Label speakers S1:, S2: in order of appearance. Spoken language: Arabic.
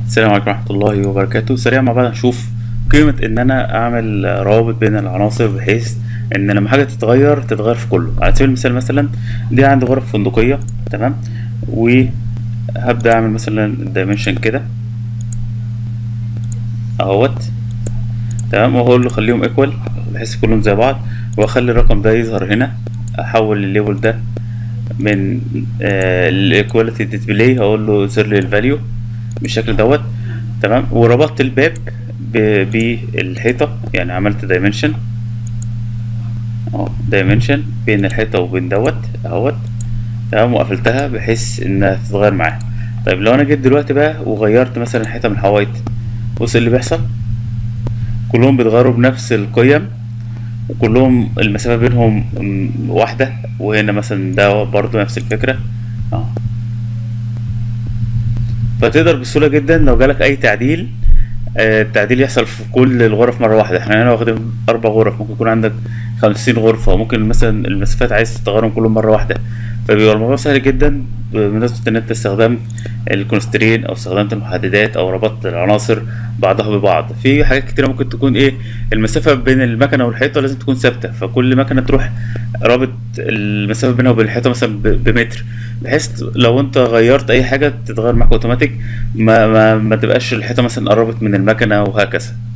S1: السلام عليكم ورحمة الله وبركاته. سريع مع بعض نشوف قيمة إن أنا أعمل روابط بين العناصر، بحيث إن لما حاجة تتغير في كله. على سبيل المثال مثلا دي عندي غرف فندقية، تمام، وهبدأ أعمل مثلا دايمنشن كده أهوت، تمام، وأقول له خليهم إيكوال بحيث كلهم زي بعض، وأخلي الرقم ده يظهر هنا. أحول الليبل ده من الإيكواليتي ديسبلاي، هقول له يظهر لي الفاليو بالشكل دوت، تمام. وربطت الباب بالحيطة، يعني عملت دايمنشن دايمنشن بين الحيطة وبين دوت اهوت، تمام، وقفلتها بحيث انها تتغير معاها. طيب لو انا جيت دلوقتي بقى وغيرت مثلا الحيطة من الحوايط، بص اللي بيحصل، كلهم بيتغيروا بنفس القيم، وكلهم المسافة بينهم واحدة. وهنا مثلا ده برضو نفس الفكرة. اه فتقدر بسهولة جدا لو جالك أي تعديل، التعديل يحصل في كل الغرف مرة واحدة. احنا هنا واخدين 4 غرف، ممكن يكون عندك 50 غرفة، وممكن مثلا المسافات عايز تغيرهم كلهم مرة واحدة. فبيبقى الموضوع سهل جدا بمناسبة إن أنت استخدمت الكونسترين، أو استخدمت المحددات، أو ربطت العناصر بعضها ببعض. في حاجات كتيرة ممكن تكون المسافة بين المكنة والحيطة لازم تكون ثابتة، فكل مكنة تروح رابط المسافة بينها وبين الحيطة مثلا بمتر، بحيث لو أنت غيرت أي حاجة تتغير معاك أوتوماتيك، ما تبقاش الحيطة مثلا قربت من المكنة وهكذا.